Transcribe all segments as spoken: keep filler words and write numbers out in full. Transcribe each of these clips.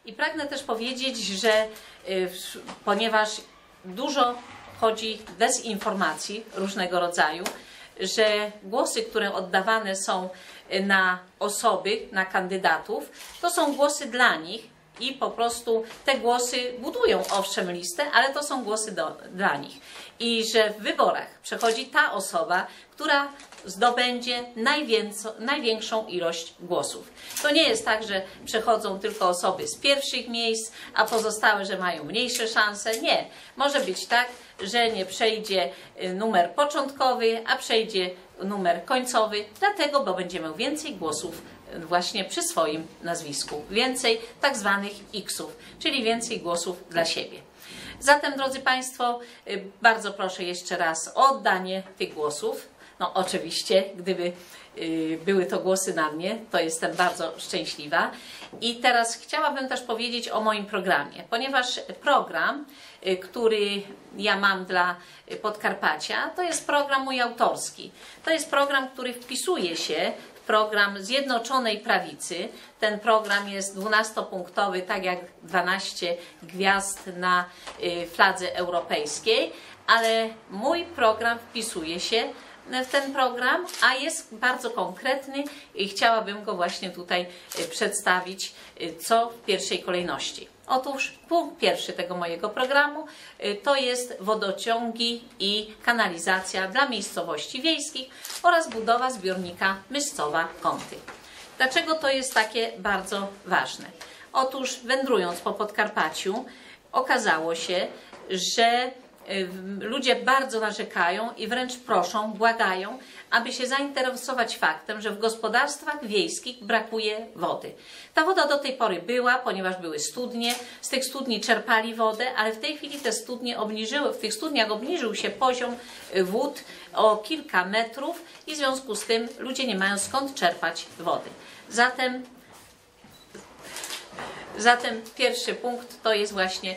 I pragnę też powiedzieć, że ponieważ dużo chodzi dezinformacji różnego rodzaju, że głosy, które oddawane są na osoby, na kandydatów, to są głosy dla nich i po prostu te głosy budują owszem listę, ale to są głosy do, dla nich. I że w wyborach przechodzi ta osoba, która zdobędzie największą ilość głosów. To nie jest tak, że przechodzą tylko osoby z pierwszych miejsc, a pozostałe, że mają mniejsze szanse. Nie. Może być tak, że nie przejdzie numer początkowy, a przejdzie numer końcowy, dlatego, bo będzie miał więcej głosów właśnie przy swoim nazwisku. Więcej tak zwanych iksów, czyli więcej głosów dla siebie. Zatem, drodzy Państwo, bardzo proszę jeszcze raz o oddanie tych głosów. No oczywiście, gdyby były to głosy na mnie, to jestem bardzo szczęśliwa. I teraz chciałabym też powiedzieć o moim programie, ponieważ program, który ja mam dla Podkarpacia, to jest program mój autorski. To jest program, który wpisuje się w program Zjednoczonej Prawicy. Ten program jest dwunastopunktowy, tak jak dwanaście gwiazd na fladze europejskiej, ale mój program wpisuje się w ten program, a jest bardzo konkretny i chciałabym go właśnie tutaj przedstawić, co w pierwszej kolejności. Otóż punkt pierwszy tego mojego programu to jest wodociągi i kanalizacja dla miejscowości wiejskich oraz budowa zbiornika Myscowa-Kąty. Dlaczego to jest takie bardzo ważne? Otóż wędrując po Podkarpaciu okazało się, że ludzie bardzo narzekają i wręcz proszą, błagają, aby się zainteresować faktem, że w gospodarstwach wiejskich brakuje wody. Ta woda do tej pory była, ponieważ były studnie, z tych studni czerpali wodę, ale w tej chwili te studnie obniżyły, w tych studniach obniżył się poziom wód o kilka metrów i w związku z tym ludzie nie mają skąd czerpać wody. Zatem Zatem pierwszy punkt to jest właśnie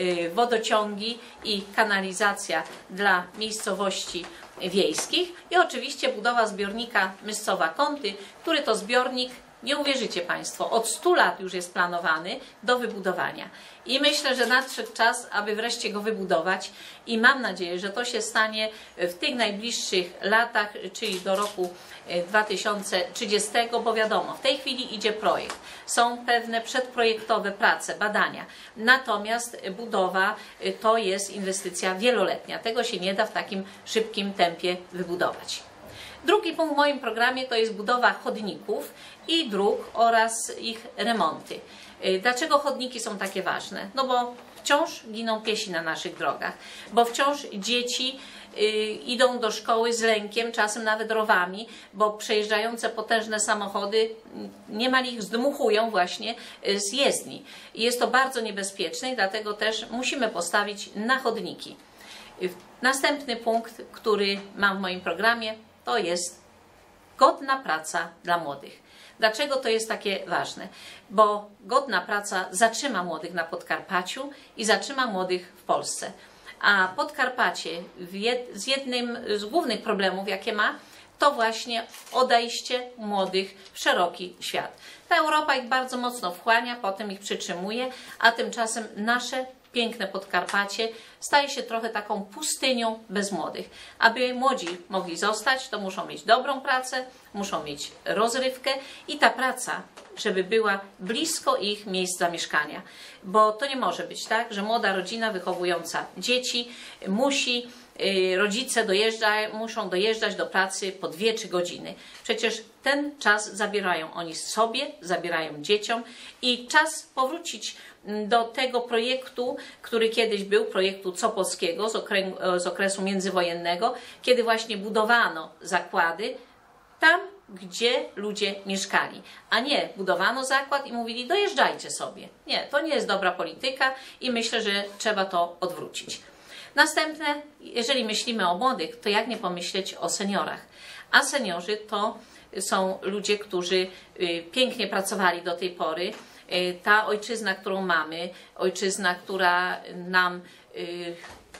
wodociągi i kanalizacja dla miejscowości wiejskich i oczywiście budowa zbiornika Myscowa-Kąty, który to zbiornik, nie uwierzycie Państwo, od stu lat już jest planowany do wybudowania. I myślę, że nadszedł czas, aby wreszcie go wybudować i mam nadzieję, że to się stanie w tych najbliższych latach, czyli do roku dwa tysiące trzydziestego, bo wiadomo, w tej chwili idzie projekt. Są pewne przedprojektowe prace, badania. Natomiast budowa to jest inwestycja wieloletnia. Tego się nie da w takim szybkim tempie wybudować. Drugi punkt w moim programie to jest budowa chodników i dróg oraz ich remonty. Dlaczego chodniki są takie ważne? No bo wciąż giną piesi na naszych drogach, bo wciąż dzieci idą do szkoły z lękiem, czasem nawet rowami, bo przejeżdżające potężne samochody niemal ich zdmuchują właśnie z jezdni. I jest to bardzo niebezpieczne i dlatego też musimy postawić na chodniki. Następny punkt, który mam w moim programie, to jest godna praca dla młodych. Dlaczego to jest takie ważne? Bo godna praca zatrzyma młodych na Podkarpaciu i zatrzyma młodych w Polsce. A Podkarpacie z jednym z głównych problemów, jakie ma, to właśnie odejście młodych w szeroki świat. Ta Europa ich bardzo mocno wchłania, potem ich przytrzymuje, a tymczasem nasze piękne Podkarpacie staje się trochę taką pustynią bez młodych. Aby młodzi mogli zostać, to muszą mieć dobrą pracę, muszą mieć rozrywkę i ta praca, żeby była blisko ich miejsc zamieszkania. Bo to nie może być tak, że młoda rodzina wychowująca dzieci musi, rodzice dojeżdżają, muszą dojeżdżać do pracy po dwie, trzy godziny. Przecież ten czas zabierają oni sobie, zabierają dzieciom i czas powrócić do tego projektu, który kiedyś był, projektu Copolskiego z, z okresu międzywojennego, kiedy właśnie budowano zakłady tam, gdzie ludzie mieszkali, a nie budowano zakład i mówili dojeżdżajcie sobie. Nie, to nie jest dobra polityka i myślę, że trzeba to odwrócić. Następne, jeżeli myślimy o młodych, to jak nie pomyśleć o seniorach. A seniorzy to są ludzie, którzy pięknie pracowali do tej pory. Ta ojczyzna, którą mamy, ojczyzna, która nam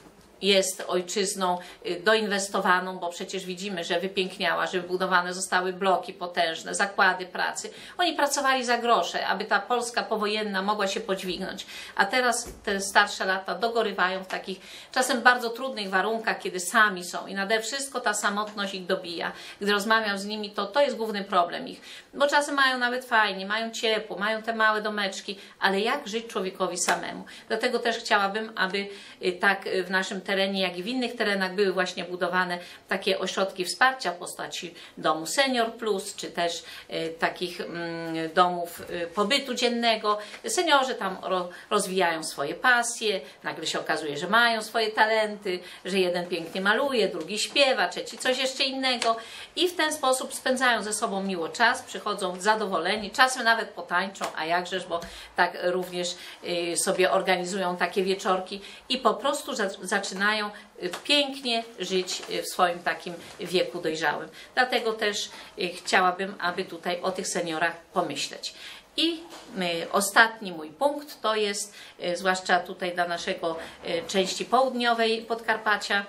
jest ojczyzną doinwestowaną, bo przecież widzimy, że wypiękniała, że wybudowane zostały bloki potężne, zakłady pracy. Oni pracowali za grosze, aby ta Polska powojenna mogła się podźwignąć. A teraz te starsze lata dogorywają w takich czasem bardzo trudnych warunkach, kiedy sami są i nade wszystko ta samotność ich dobija. Gdy rozmawiam z nimi, to to jest główny problem ich. Bo czasem mają nawet fajnie, mają ciepło, mają te małe domeczki, ale jak żyć człowiekowi samemu? Dlatego też chciałabym, aby tak w naszym terenie, jak i w innych terenach były właśnie budowane takie ośrodki wsparcia w postaci domu Senior Plus, czy też y, takich y, domów y, pobytu dziennego. Seniorzy tam ro, rozwijają swoje pasje, nagle się okazuje, że mają swoje talenty, że jeden pięknie maluje, drugi śpiewa, trzeci coś jeszcze innego i w ten sposób spędzają ze sobą miło czas, przychodzą zadowoleni, czasem nawet potańczą, a jakżeż, bo tak również y, sobie organizują takie wieczorki i po prostu za, zaczynają pięknie żyć w swoim takim wieku dojrzałym. Dlatego też chciałabym, aby tutaj o tych seniorach pomyśleć. I ostatni mój punkt to jest, zwłaszcza tutaj dla naszego części południowej Podkarpacia,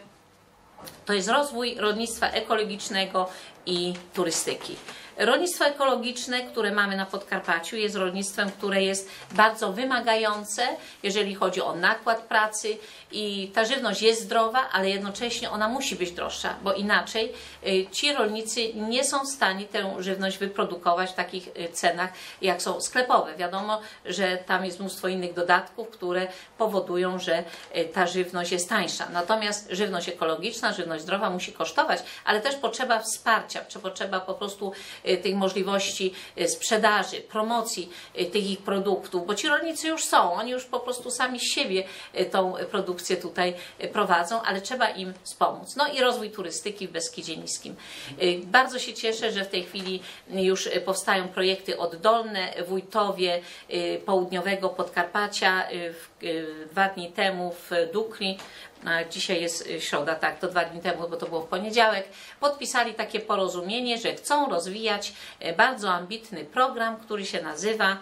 to jest rozwój rolnictwa ekologicznego i turystyki. Rolnictwo ekologiczne, które mamy na Podkarpaciu, jest rolnictwem, które jest bardzo wymagające, jeżeli chodzi o nakład pracy i ta żywność jest zdrowa, ale jednocześnie ona musi być droższa, bo inaczej ci rolnicy nie są w stanie tę żywność wyprodukować w takich cenach, jak są sklepowe. Wiadomo, że tam jest mnóstwo innych dodatków, które powodują, że ta żywność jest tańsza. Natomiast żywność ekologiczna, żywność zdrowa musi kosztować, ale też potrzeba wsparcia, czy potrzeba po prostu tych możliwości sprzedaży, promocji tych ich produktów, bo ci rolnicy już są, oni już po prostu sami z siebie tą produkcję tutaj prowadzą, ale trzeba im wspomóc. No i rozwój turystyki w Beskidzie Niskim. Bardzo się cieszę, że w tej chwili już powstają projekty oddolne. Wójtowie południowego Podkarpacia dwa dni temu w Dukli, dzisiaj jest środa, tak, to dwa dni temu, bo to było w poniedziałek, podpisali takie porozumienie, że chcą rozwijać bardzo ambitny program, który się nazywa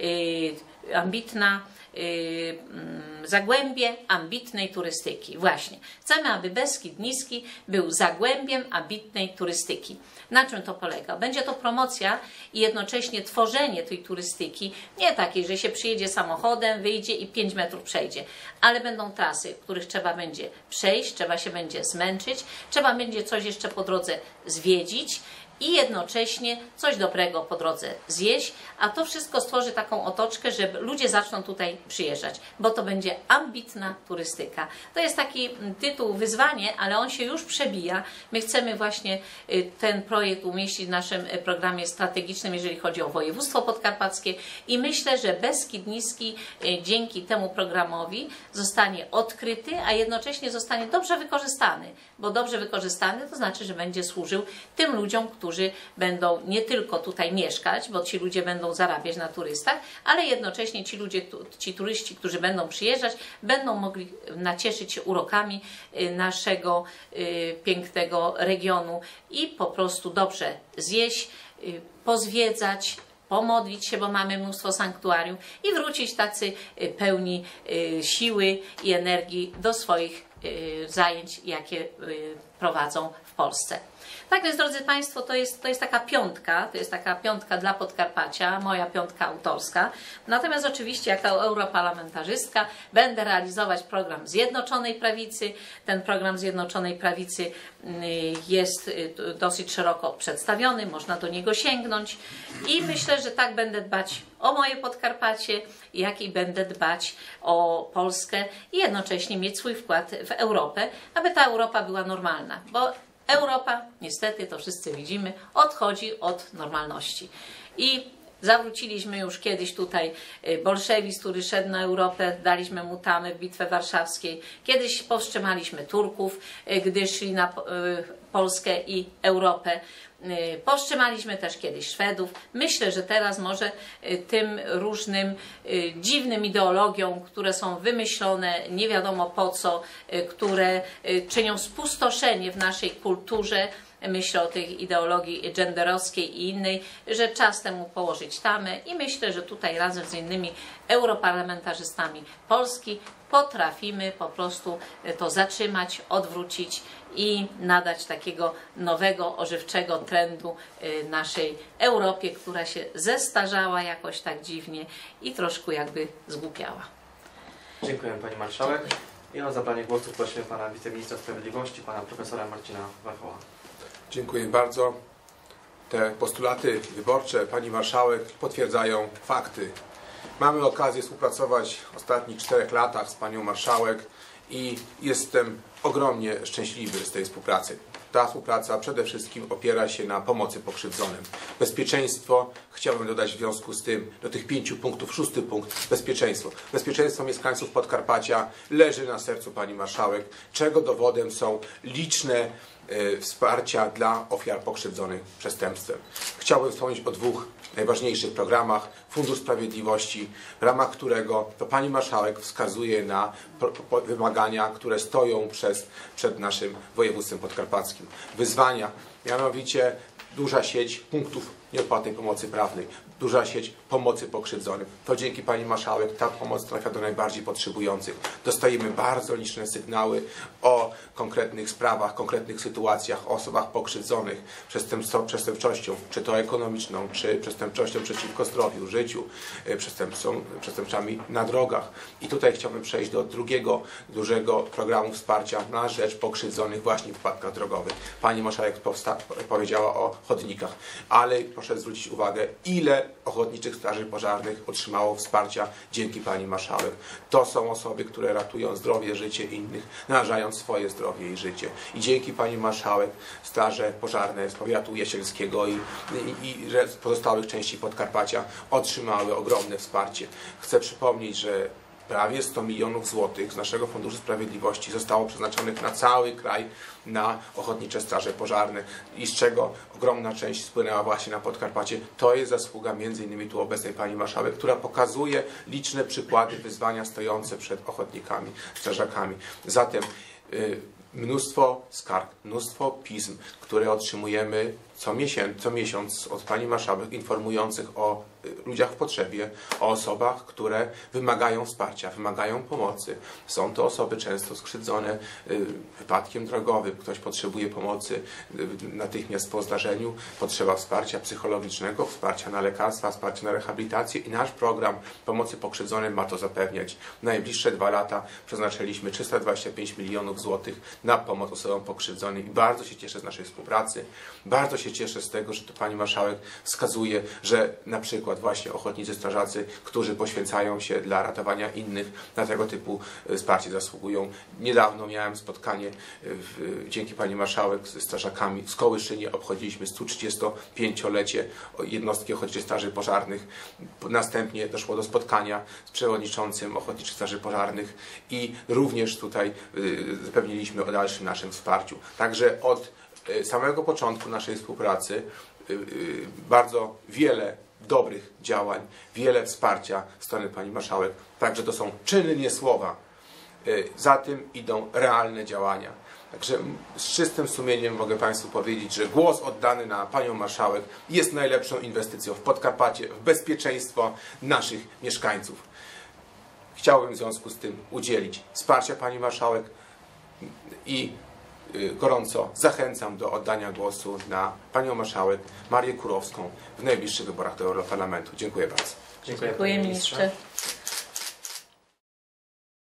yy, ambitna Yy, Zagłębie ambitnej turystyki. Właśnie. Chcemy, aby Beskid Niski był zagłębiem ambitnej turystyki. Na czym to polega? Będzie to promocja i jednocześnie tworzenie tej turystyki, nie takiej, że się przyjedzie samochodem, wyjdzie i pięć metrów przejdzie, ale będą trasy, których trzeba będzie przejść, trzeba się będzie zmęczyć, trzeba będzie coś jeszcze po drodze zwiedzić i jednocześnie coś dobrego po drodze zjeść, a to wszystko stworzy taką otoczkę, że ludzie zaczną tutaj przyjeżdżać, bo to będzie ambitna turystyka. To jest taki tytuł, wyzwanie, ale on się już przebija. My chcemy właśnie ten projekt umieścić w naszym programie strategicznym, jeżeli chodzi o województwo podkarpackie i myślę, że Beskid Niski dzięki temu programowi zostanie odkryty, a jednocześnie zostanie dobrze wykorzystany, bo dobrze wykorzystany to znaczy, że będzie służył tym ludziom, którzy którzy będą nie tylko tutaj mieszkać, bo ci ludzie będą zarabiać na turystach, ale jednocześnie ci ludzie, ci turyści, którzy będą przyjeżdżać, będą mogli nacieszyć się urokami naszego pięknego regionu i po prostu dobrze zjeść, pozwiedzać, pomodlić się, bo mamy mnóstwo sanktuarium i wrócić tacy pełni siły i energii do swoich zajęć, jakie prowadzą w Polsce. Tak więc, drodzy Państwo, to jest, to jest taka piątka, to jest taka piątka dla Podkarpacia, moja piątka autorska. Natomiast oczywiście jako europarlamentarzystka będę realizować program Zjednoczonej Prawicy. Ten program Zjednoczonej Prawicy jest dosyć szeroko przedstawiony, można do niego sięgnąć i myślę, że tak będę dbać o moje Podkarpacie, jak i będę dbać o Polskę i jednocześnie mieć swój wkład w Europę, aby ta Europa była normalna, bo Europa, niestety, to wszyscy widzimy, odchodzi od normalności. I zawróciliśmy już kiedyś tutaj bolszewizm, który szedł na Europę, daliśmy mu tamę w Bitwie Warszawskiej. Kiedyś powstrzymaliśmy Turków, gdy szli na Polskę i Europę. Powstrzymaliśmy też kiedyś Szwedów. Myślę, że teraz może tym różnym dziwnym ideologiom, które są wymyślone nie wiadomo po co, które czynią spustoszenie w naszej kulturze, myślę o tej ideologii genderowskiej i innej, że czas temu położyć tamę i myślę, że tutaj razem z innymi europarlamentarzystami Polski potrafimy po prostu to zatrzymać, odwrócić i nadać takiego nowego, ożywczego trendu naszej Europie, która się zestarzała jakoś tak dziwnie i troszkę jakby zgłupiała. Dziękuję Pani Marszałek. I o zabranie głosu prosimy Pana Wiceministra Sprawiedliwości, Pana Profesora Marcina Warchoła. Dziękuję bardzo. Te postulaty wyborcze Pani Marszałek potwierdzają fakty. Mamy okazję współpracować w ostatnich czterech latach z Panią Marszałek i jestem ogromnie szczęśliwy z tej współpracy. Ta współpraca przede wszystkim opiera się na pomocy pokrzywdzonym. Bezpieczeństwo, chciałbym dodać w związku z tym do tych pięciu punktów, szósty punkt, bezpieczeństwo. Bezpieczeństwo mieszkańców Podkarpacia leży na sercu Pani Marszałek, czego dowodem są liczne y, wsparcia dla ofiar pokrzywdzonych przestępstwem. Chciałbym wspomnieć o dwóch najważniejszych programach. Fundusz Sprawiedliwości, w ramach którego to Pani Marszałek wskazuje na wymagania, które stoją przez, przed naszym województwem podkarpackim. Wyzwania, mianowicie duża sieć punktów nieodpłatnej pomocy prawnej, duża sieć pomocy pokrzywdzonym. To dzięki Pani Marszałek ta pomoc trafia do najbardziej potrzebujących. Dostajemy bardzo liczne sygnały o konkretnych sprawach, konkretnych sytuacjach, o osobach pokrzywdzonych przestępczością, czy to ekonomiczną, czy przestępczością przeciwko zdrowiu, życiu, przestępcą, przestępczami na drogach. I tutaj chciałbym przejść do drugiego dużego programu wsparcia na rzecz pokrzywdzonych właśnie w wypadkach drogowych. Pani Marszałek powiedziała o chodnikach, ale proszę zwrócić uwagę, ile ochotniczych straży pożarnych otrzymało wsparcia dzięki Pani Marszałek. To są osoby, które ratują zdrowie, życie innych, narażając swoje zdrowie i życie. I dzięki Pani Marszałek straże pożarne z powiatu jesielskiego i, i, i z pozostałych części Podkarpacia otrzymały ogromne wsparcie. Chcę przypomnieć, że prawie sto milionów złotych z naszego Funduszu Sprawiedliwości zostało przeznaczonych na cały kraj na ochotnicze straże pożarne i z czego ogromna część spłynęła właśnie na Podkarpacie. To jest zasługa między innymi tu obecnej Pani Marszałek, która pokazuje liczne przykłady wyzwania stojące przed ochotnikami, strażakami. Zatem yy, mnóstwo skarg, mnóstwo pism, które otrzymujemy co miesiąc, co miesiąc od Pani Marszałek informujących o ludziach w potrzebie, o osobach, które wymagają wsparcia, wymagają pomocy. Są to osoby często skrzywdzone wypadkiem drogowym, ktoś potrzebuje pomocy natychmiast po zdarzeniu, potrzeba wsparcia psychologicznego, wsparcia na lekarstwa, wsparcia na rehabilitację i nasz program pomocy pokrzywdzonym ma to zapewniać. W najbliższe dwa lata przeznaczyliśmy trzysta dwadzieścia pięć milionów złotych na pomoc osobom pokrzywdzonym i bardzo się cieszę z naszej współpracy. Bardzo się cieszę z tego, że to Pani Marszałek wskazuje, że na przykład właśnie ochotnicy strażacy, którzy poświęcają się dla ratowania innych, na tego typu wsparcie zasługują. Niedawno miałem spotkanie w, dzięki Pani Marszałek ze strażakami w Skołyszynie. Obchodziliśmy sto trzydziestopięciolecie jednostki ochotniczych straży pożarnych. Następnie doszło do spotkania z przewodniczącym ochotniczych straży pożarnych i również tutaj zapewniliśmy o dalszym naszym wsparciu. Także od samego początku naszej współpracy bardzo wiele dobrych działań, wiele wsparcia z strony Pani Marszałek. Także to są czyny, nie słowa. Za tym idą realne działania. Także z czystym sumieniem mogę Państwu powiedzieć, że głos oddany na Panią Marszałek jest najlepszą inwestycją w Podkarpacie, w bezpieczeństwo naszych mieszkańców. Chciałbym w związku z tym udzielić wsparcia Pani Marszałek i gorąco zachęcam do oddania głosu na Panią Marszałek Marię Kurowską w najbliższych wyborach do Europarlamentu. Dziękuję bardzo. Dziękuję, Dziękuję Panie ministrze. Ministrze.